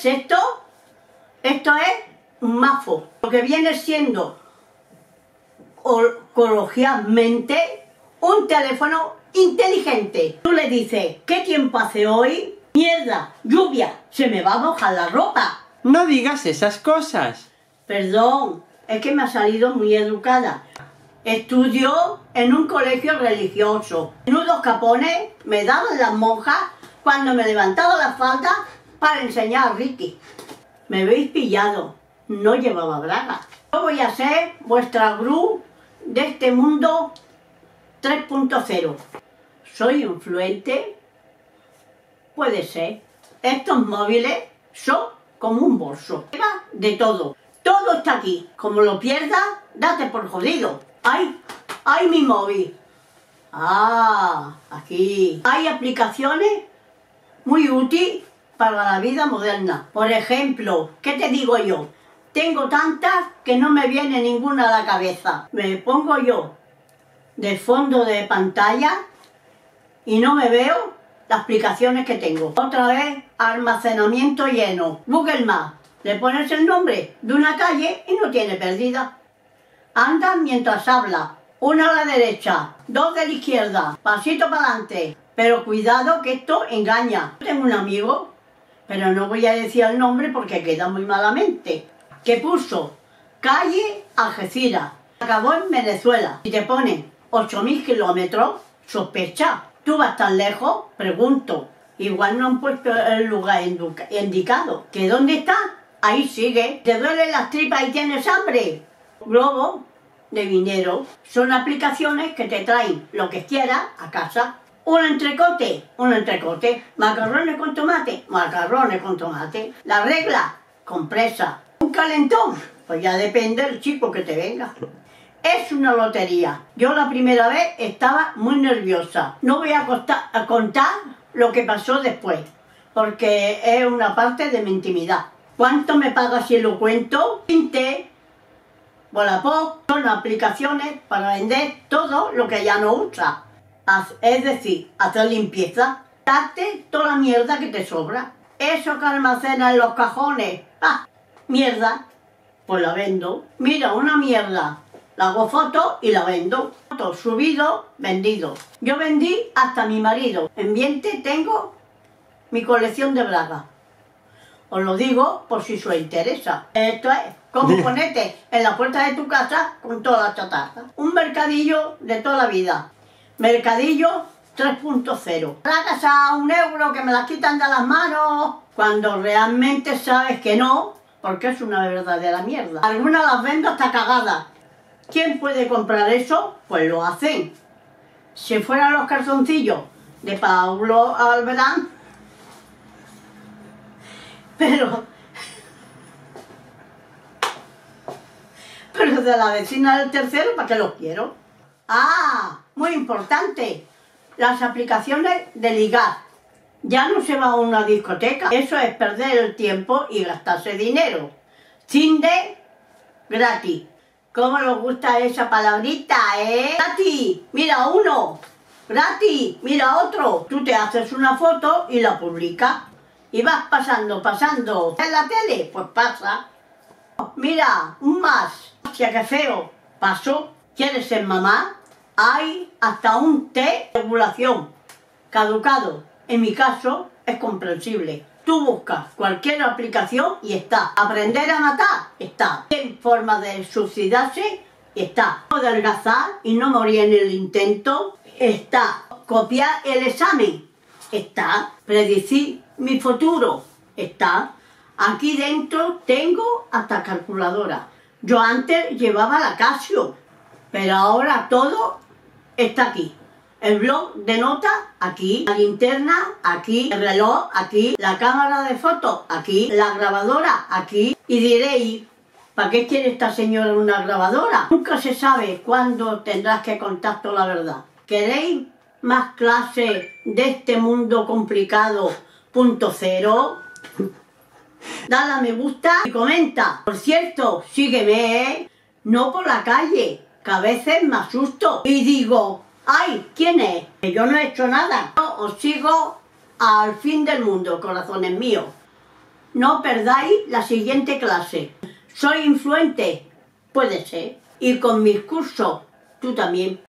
es esto? Esto es un MAFO, lo que viene siendo coloquialmente un teléfono inteligente. Tú le dices, ¿qué tiempo hace hoy? Mierda, lluvia, se me va a mojar la ropa. No digas esas cosas. Perdón, es que me ha salido muy educada. Estudio en un colegio religioso. Menudos capones me daban las monjas cuando me levantaba la falda para enseñar a Ricky. Me habéis pillado, no llevaba braga. Yo voy a ser vuestra gurú de este mundo 3.0. ¿Soy influente? Puede ser. Estos móviles son como un bolso. De todo. Todo está aquí. Como lo pierdas, date por jodido. ¡Ay! ¡Ay, mi móvil! ¡Ah! Aquí. Hay aplicaciones muy útiles para la vida moderna. Por ejemplo, ¿qué te digo yo? Tengo tantas que no me viene ninguna a la cabeza. Me pongo yo de fondo de pantalla y no me veo las aplicaciones que tengo. Otra vez, almacenamiento lleno. Google Maps. Le pones el nombre de una calle y no tiene pérdida. Anda mientras habla. Una a la derecha, dos de la izquierda, pasito para adelante. Pero cuidado que esto engaña. Tengo un amigo, pero no voy a decir el nombre porque queda muy malamente, que puso calle Algeciras. Acabó en Venezuela. Si te ponen 8.000 kilómetros, sospecha. ¿Tú vas tan lejos? Pregunto. Igual no han puesto el lugar indicado. ¿Que dónde está? Ahí sigue. ¿Te duelen las tripas y tienes hambre? Globo de dinero. Son aplicaciones que te traen lo que quieras a casa. Un entrecote. Macarrones con tomate. La regla, compresa. Un calentón. Pues ya depende del chico que te venga. Es una lotería. Yo la primera vez estaba muy nerviosa. No voy a contar lo que pasó después, porque es una parte de mi intimidad. ¿Cuánto me pagas si lo cuento? Tinte, Wallapop, son aplicaciones para vender todo lo que ya no usa. Es decir, hacer limpieza, darte toda la mierda que te sobra. Eso que almacena en los cajones, mierda, pues la vendo. Mira, una mierda, la hago foto y la vendo. Foto subido, vendido. Yo vendí hasta mi marido. En Viente tengo mi colección de bragas. Os lo digo por si os interesa. Esto es como ponerte en la puerta de tu casa con toda la chatarra. Un mercadillo de toda la vida. Mercadillo 3.0. Bragas a €1 que me las quitan de las manos. Cuando realmente sabes que no, porque es una verdadera mierda. Algunas las vendo hasta cagadas. ¿Quién puede comprar eso? Pues lo hacen. Si fueran los calzoncillos de Pablo Alborán, pero de la vecina del tercero, ¿para qué los quiero? Ah, muy importante, las aplicaciones de ligar. Ya no se va a una discoteca, eso es perder el tiempo y gastarse dinero. Tinder, gratis. ¿Cómo nos gusta esa palabrita, Gratis, mira uno. Gratis, mira otro. Tú te haces una foto y la publicas. Y vas pasando. ¿En la tele? Pues pasa. Mira, un más. Hostia, qué feo. Paso. ¿Quieres ser mamá? Hay hasta un test de ovulación. Caducado. En mi caso, es comprensible. Tú buscas cualquier aplicación y está. Aprender a matar, está. En forma de suicidarse, está. Adelgazar y no morir en el intento, está. Copiar el examen, está. Predecir mi futuro, está. Aquí dentro tengo hasta calculadora. Yo antes llevaba la Casio, pero ahora todo está aquí. El blog de notas, aquí. La linterna, aquí. El reloj, aquí. La cámara de fotos, aquí. La grabadora, aquí. Y diréis, ¿para qué quiere esta señora una grabadora? Nunca se sabe cuándo tendrás que contar toda la verdad. ¿Queréis más clases de este mundo complicado .0? Dale a me gusta y comenta. Por cierto, sígueme, no por la calle, que a veces me asusto y digo, ¡ay! ¿Quién es? Yo no he hecho nada. Yo os sigo al fin del mundo, corazones míos. no perdáis la siguiente clase. ¿Soy influente? Puede ser. Y con mis cursos, tú también.